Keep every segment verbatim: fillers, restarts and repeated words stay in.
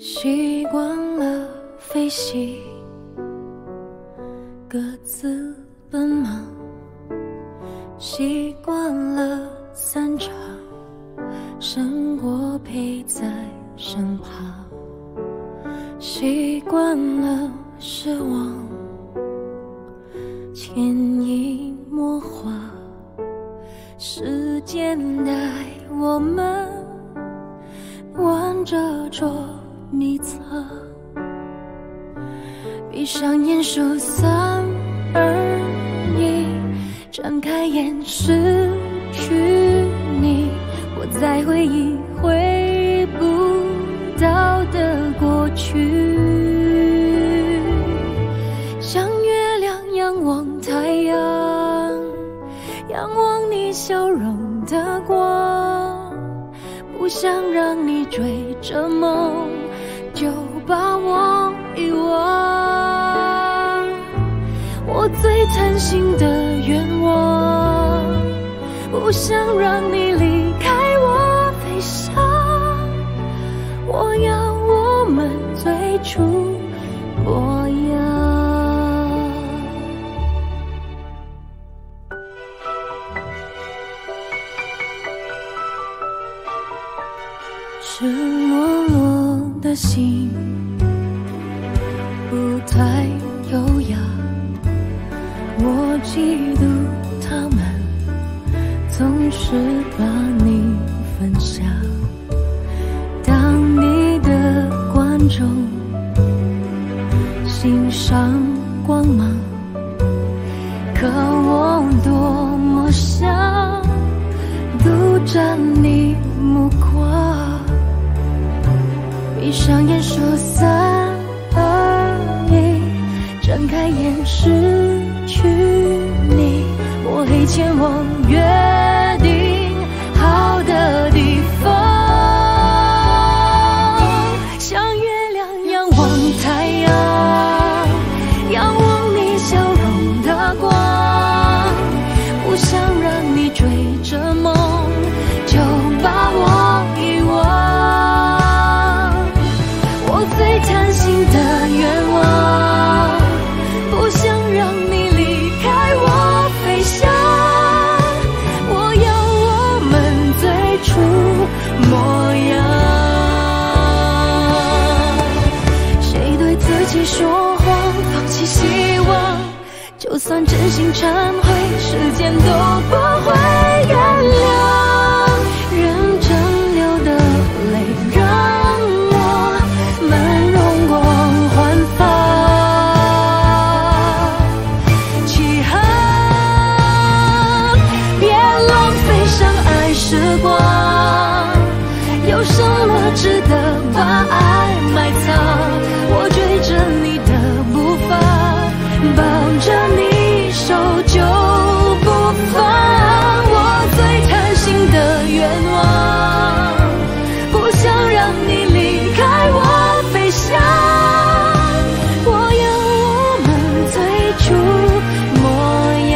习惯了飞行，各自奔忙，习惯了散场，胜过陪在身旁，习惯了失望，牵引魔化，时间带我们玩着捉迷藏，闭上眼数三二一，睁开眼失去你，我在回忆回不到的过去，像月亮仰望太阳，仰望你笑容的光，不想让你追着梦就把我遗忘，我最贪心的愿望，不想让你离开我飞翔，我要我们最初模样。赤裸裸的心不太优雅，我嫉妒他们总是把你分享，当你的观众，欣赏光芒，可我多么想独占你目光，闭上眼数三二一，睁开眼失去你，抹黑前往约定好的地方，像月亮仰望太阳，仰望你笑容的光，不想让你追着梦就把我遗忘，我最贪心的愿望，不想让你离开我飞翔，我要我们最初模样，谁对自己说谎，放弃希望，就算真心忏悔，时间都不会原谅，认真流的泪让我们容光焕发，遗憾别浪费相爱时光，有什么值得把爱埋藏，我追着你的步伐，抱着你手就不放，我最贪心的愿望，不想让你离开我飞翔，我要我们最初模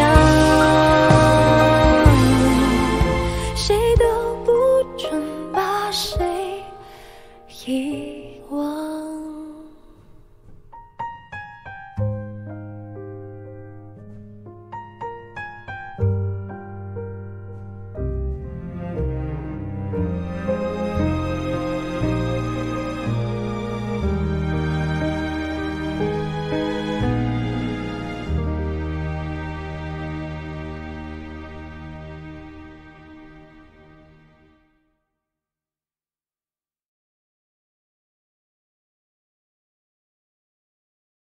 样，谁都不准把谁遗